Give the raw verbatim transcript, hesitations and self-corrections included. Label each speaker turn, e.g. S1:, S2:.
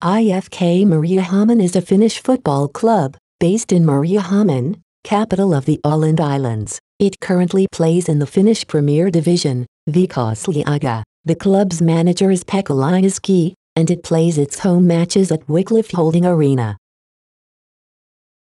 S1: I F K Mariehamn is a Finnish football club, based in Mariehamn, capital of the Åland Islands. It currently plays in the Finnish Premier Division, Veikkausliiga. The club's manager is Pekka Lyyski, and it plays its home matches at Wiklöf Holding Arena.